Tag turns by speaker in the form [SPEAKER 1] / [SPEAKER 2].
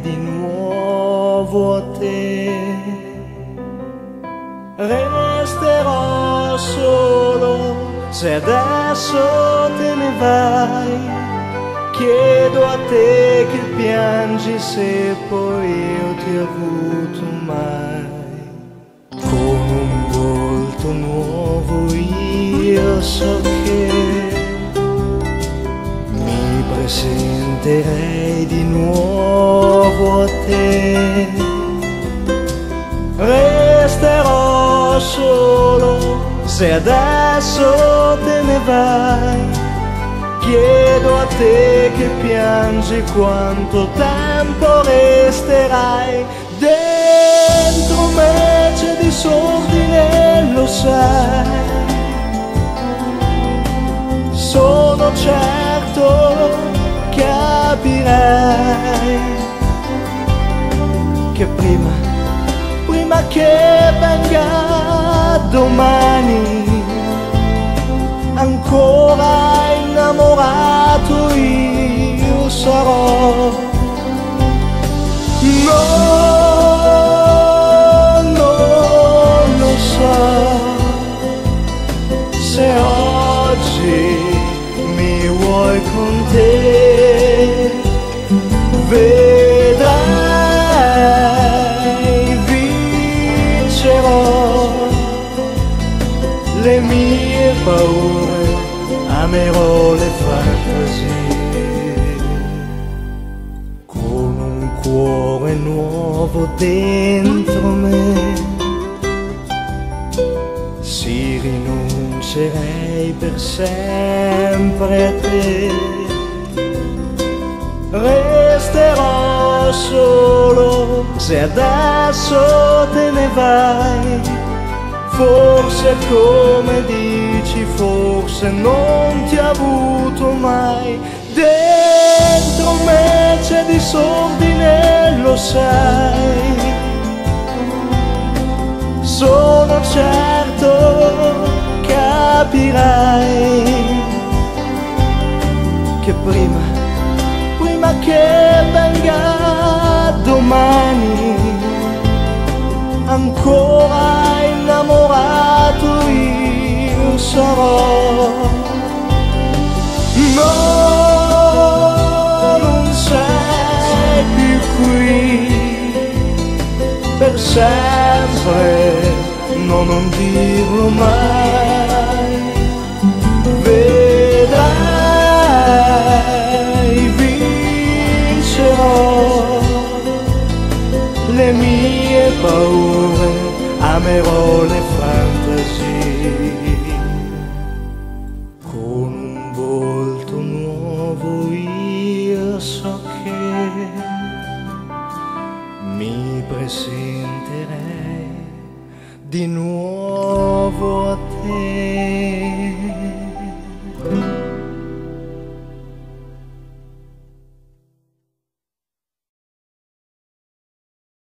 [SPEAKER 1] di nuovo a te. Resterò solo se adesso te ne vai. Chiedo a te che piangi se poi io ti ho avuto mai. Con un volto nuovo io so che mi presenterei di nuovo a te. Resterò solo se adesso te ne vai. Chiedo a te che piangi quanto tempo resterai. Dentro me c'è disordine, lo sai. Sono certo capirai che prima che venga domani, ancora innamorato io sarò. No, non lo so se oggi mi vuoi con te. Vedrai, vincerò le mie paure, amerò le fantasie. Con un cuore nuovo dentro me, sì, rinuncerei per sempre a te. Resterò solo se adesso te ne vai. Forse come dici, forse non ti ho avuto mai. Dentro me c'è disordine, lo sai. Sono certo capirai che prima che venga domani, ancora innamorato io sarò. No, non sei più qui per sempre, no, non dirlo mai. Vedrai, vincerò le mie paure, amerò le fantasie. Con un volto nuovo io so che mi presenterei di nuovo a te.